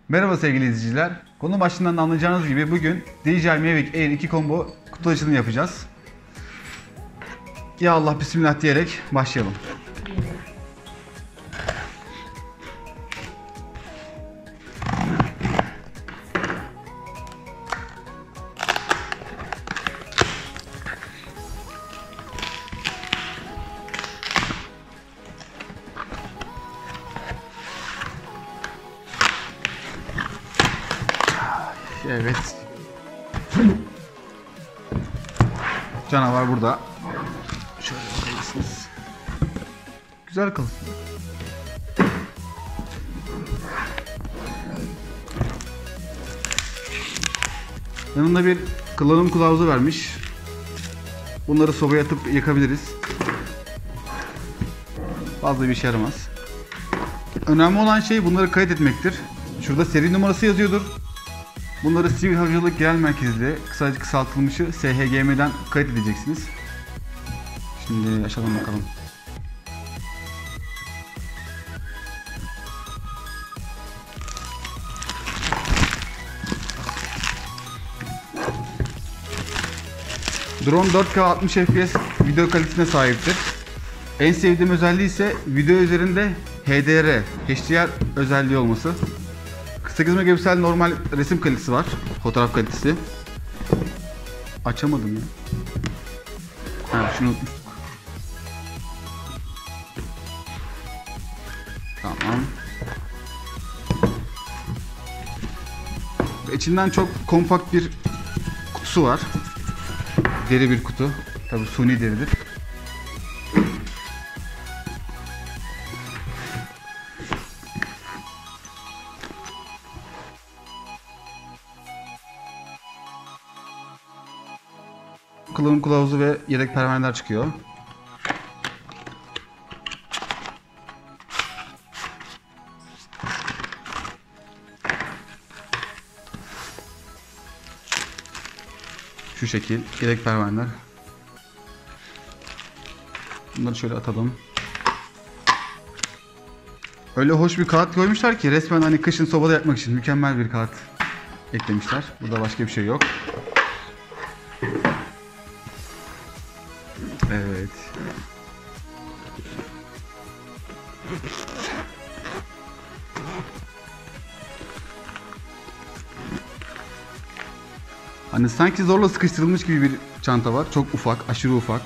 Merhaba sevgili izleyiciler. Konu başlığından anlayacağınız gibi bugün DJI Mavic Air 2 Combo kutu açılımı yapacağız. Ya Allah bismillah diyerek başlayalım. Evet. Canavar burada. Şöyle bakabilirsiniz. Güzel kalın. Yanında bir kullanım kılavuzu vermiş. Bunları sobaya atıp yakabiliriz. Fazla bir işe yaramaz. Önemli olan şey bunları kayıt etmektir. Şurada seri numarası yazıyordur. Bunları Sivil Havacılık Genel Merkezi'de kısaltılmışı SHGM'den kayıt edeceksiniz. Şimdi açalım bakalım. Drone 4K 60 FPS video kalitesine sahiptir. En sevdiğim özelliği ise video üzerinde HDR özelliği olması. 48 megapiksel normal resim kalitesi var. Fotoğraf kalitesi. Açamadım ya. Ha, şunu unutmuştuk. Tamam. İçinden çok kompakt bir kutusu var. Deri bir kutu. Tabii suni deridir. Kullanım kılavuzu ve yedek pervaneler çıkıyor. Şu şekil yedek pervaneler. Bunları şöyle atalım. Öyle hoş bir kağıt koymuşlar ki resmen hani kışın sobada yakmak için mükemmel bir kağıt eklemişler. Burada başka bir şey yok. Evet. Hani sanki zorla sıkıştırılmış gibi bir çanta var. Çok ufak, aşırı ufak.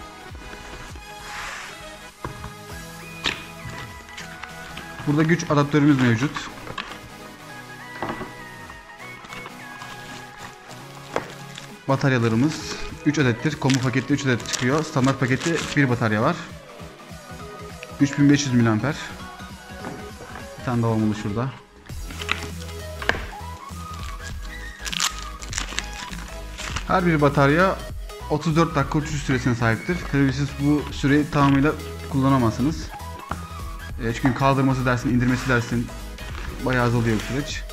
Burada güç adaptörümüz mevcut. Bataryalarımız 3 adettir. Combo pakette 3 adet çıkıyor. Standart pakette 1 batarya var. 3500 mAh. Bir tane daha olmalı şurada. Her bir batarya 34 dakika uçuş süresine sahiptir. Tabii siz bu süreyi tamamıyla kullanamazsınız. Çünkü kaldırması dersin, indirmesi dersin bayağı azalıyor bu süreç.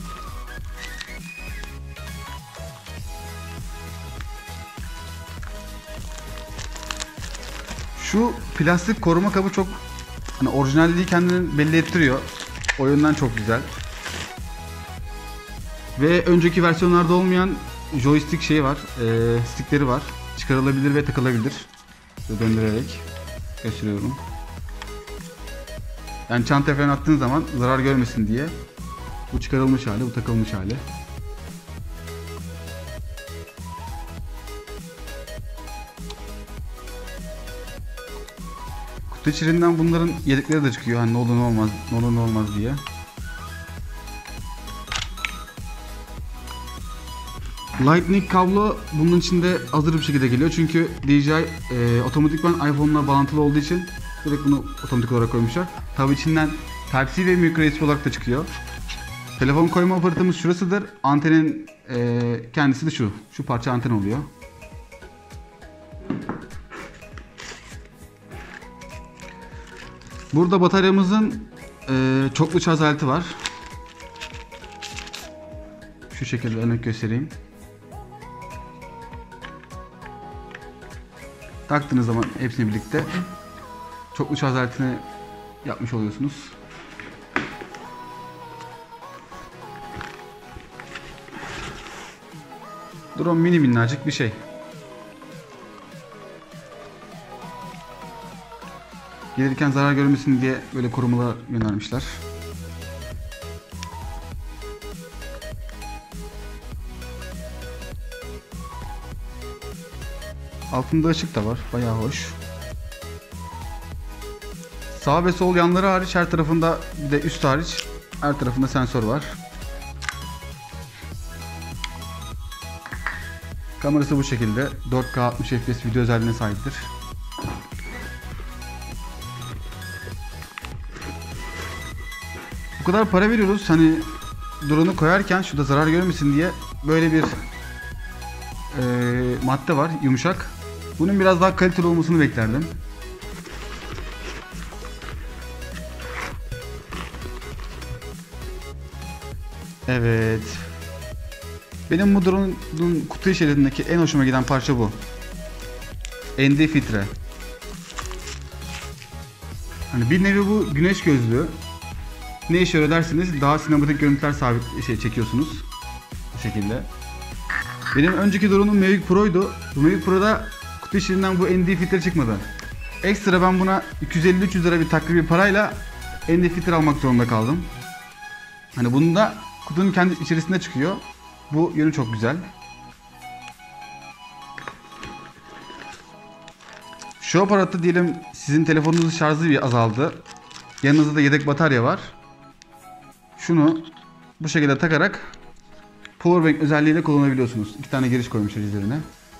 Şu plastik koruma kabı çok hani orijinalliği kendini belli ettiriyor. O yönden çok güzel. Ve önceki versiyonlarda olmayan joystick şeyi var, stickleri var. Çıkarılabilir ve takılabilir. Şöyle döndürerek gösteriyorum. Yani çantaya falan attığın zaman zarar görmesin diye. Bu çıkarılmış hali, bu takılmış hali. Kutu içeriğinden bunların yedekleri de çıkıyor. Hani ne olur ne olmaz, ne olur ne olmaz diye. Lightning kablo bunun içinde hazır bir şekilde geliyor. Çünkü DJI otomatikman iPhone'la bağlantılı olduğu için direkt bunu otomatik olarak koymuşlar. Tabii içinden Type-C ve micro USB olarak da çıkıyor. Telefon koyma aparatımız şurasıdır. Antenin kendisi de şu. Şu parça anten oluyor. Burada bataryamızın çoklu şarj aleti var. Şu şekilde örnek göstereyim. Taktığınız zaman hepsini birlikte çoklu şarj aletini yapmış oluyorsunuz. Drone mini minnacık bir şey. Gelirken zarar görmesin diye böyle korumalar göndermişler. Altında ışık da var. Bayağı hoş. Sağ ve sol yanları hariç her tarafında, bir de üst hariç her tarafında sensör var. Kamerası bu şekilde. 4K 60 FPS video özelliğine sahiptir. Bu kadar para veriyoruz. Hani drone'u koyarken şurada zarar görmesin diye böyle bir madde var, yumuşak. Bunun biraz daha kaliteli olmasını beklerdim. Evet. Benim bu drone'un kutu içerisindeki en hoşuma giden parça bu. ND filtre. Hani bir nevi bu güneş gözlüğü. Ne işe yarıyor dersiniz? Daha sinematik görüntüler çekiyorsunuz. Bu şekilde. Benim önceki drone'um Mavic Pro'ydu. Bu Mavic Pro'da kutu içinden bu ND filtre çıkmadı. Ekstra ben buna 250-300 lira bir takribi parayla ND filtre almak zorunda kaldım. Hani bunu da kutunun kendi içerisinde çıkıyor. Bu yönü çok güzel. Şu aparatta diyelim sizin telefonunuzun şarjı bir azaldı. Yanınızda da yedek batarya var. Şunu bu şekilde takarak powerbank özelliğiyle kullanabiliyorsunuz. 2 tane giriş koymuşlar üzerine.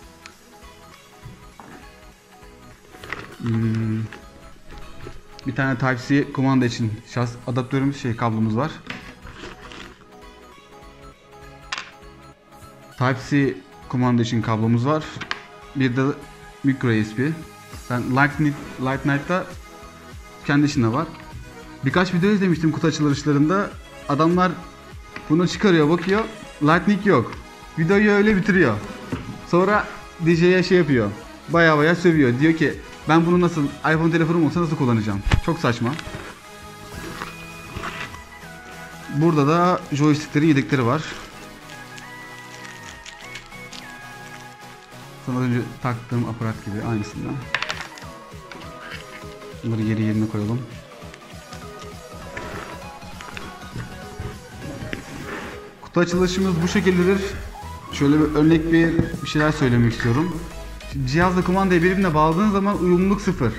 Bir tane Type-C kumanda için şarj adaptörümüz kablomuz var. Type-C kumanda için kablomuz var. Bir de micro USB. Ben Lightnight'ta kendi içinde var. Birkaç video izlemiştim kutu açılışlarında. Adamlar bunu çıkarıyor, bakıyor. Lightning yok. Videoyu öyle bitiriyor. Sonra DJ'ye yapıyor. Baya sövüyor. Diyor ki ben bunu nasıl, iPhone telefonum olsa nasıl kullanacağım? Çok saçma. Burada da joysticklerin yedekleri var. Az önce taktığım aparat gibi aynısından. Bunları yerine koyalım. Kutu açılışımız bu şekildedir. Şöyle bir örnek bir şeyler söylemek istiyorum. Şimdi cihazla kumandayı birbirine bağladığınız zaman uyumluluk sıfır.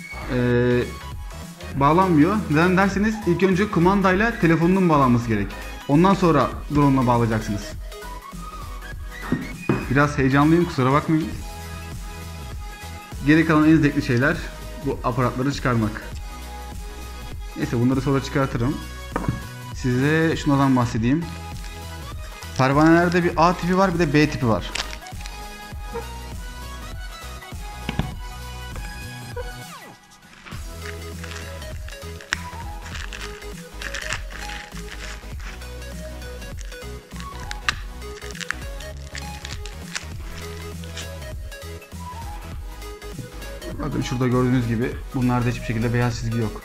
Bağlanmıyor. Neden derseniz ilk önce kumandayla telefonunun bağlanması gerek. Ondan sonra drone'la bağlayacaksınız. Biraz heyecanlıyım, kusura bakmayın. Geri kalan en zevkli şeyler bu aparatları çıkarmak. Neyse bunları sonra çıkartırım. Size şundan bahsedeyim. Pervanelerde bir A tipi var, bir de B tipi var. Bakın şurada gördüğünüz gibi bunlarda hiçbir şekilde beyaz çizgi yok.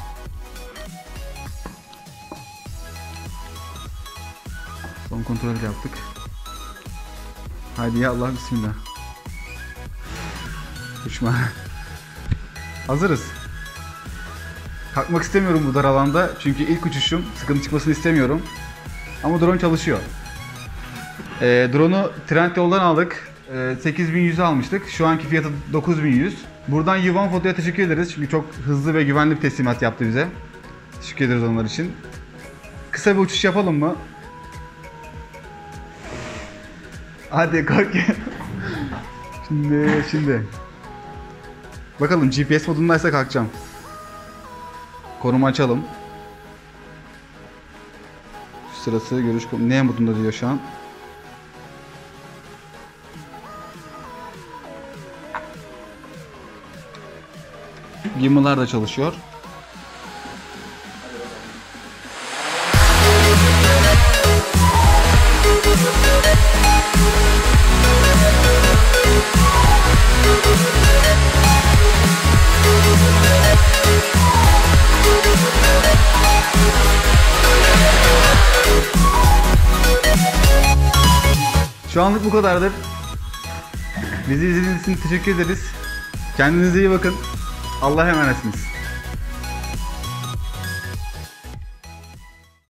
Son kontrol yaptık. Haydi ya Allah, bismillah. Uçma. Hazırız. Kalkmak istemiyorum bu dar alanda çünkü ilk uçuşum, sıkıntı çıkmasını istemiyorum. Ama drone çalışıyor. Drone'u Trendyol'dan aldık. 8100'e almıştık. Şu anki fiyatı 9100. Buradan Yuvan Foto'ya teşekkür ederiz çünkü çok hızlı ve güvenli bir teslimat yaptı bize. Teşekkür ederiz onlar için. Kısa bir uçuş yapalım mı? Hadi kalk. Şimdi. Bakalım GPS modundaysa kalkacağım. Konumu açalım. Sırası görüş ne modunda diyor şu an. Gimbal'lar da çalışıyor. Şu anlık bu kadardır. Bizi izlediğiniz için teşekkür ederiz. Kendinize iyi bakın. Allah'a emanetsiniz.